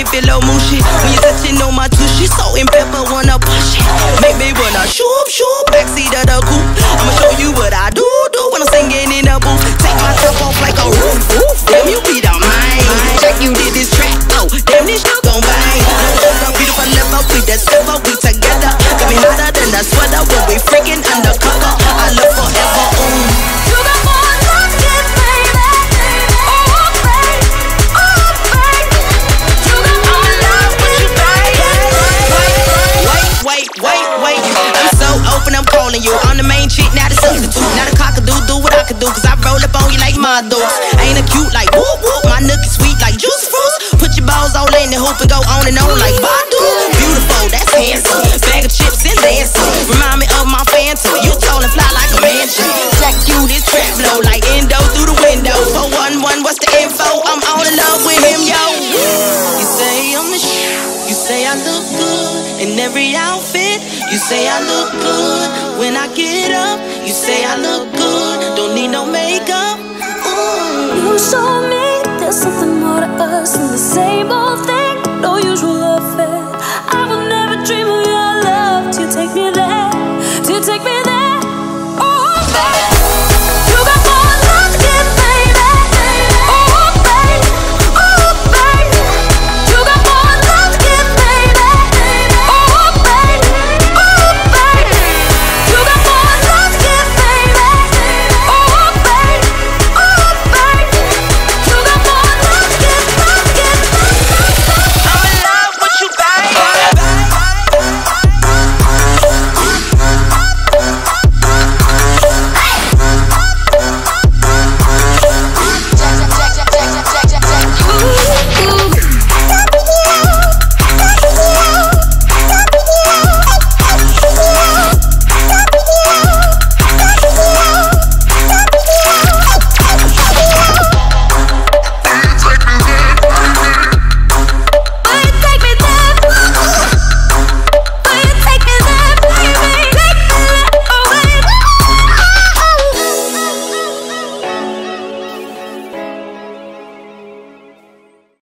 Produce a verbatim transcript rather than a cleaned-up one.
feel low motion. When you touching on my tushy, salt and pepper wanna push it. Make me wanna shoot, shoot, backseat of the coupe. I'ma show you what I do, do when I'm singing in the booth. Take my top off like a roof, roof. Damn, you be the mine. Check, you did this track, oh, damn, this shit gon' bang. No, beautiful level, we that silver, we together. Got me hotter than a sweater when we freaking undercover. I love forever, ooh. I'm calling you, I'm the main chick, now the substitute. Now the cockadoo, do what I can do, cause I roll up on you like my dudes. Ain't a cute like whoop whoop, my nookie sweet like juice fruits. Put your balls all in the hoop and go on and on like Badu. Beautiful, that's handsome, bag of chips and dancing. Remind me of my phantom, you tall and fly like a mansion. Jack you, this trap blow like endo through the window. four one one, what's the info? I'm all in love with him, yo. You say I'm the shit, you say I look good in every outfit. You say I look good when I get up. You say I look good, don't need no makeup. Ooh. You show me there's something more to us than the same.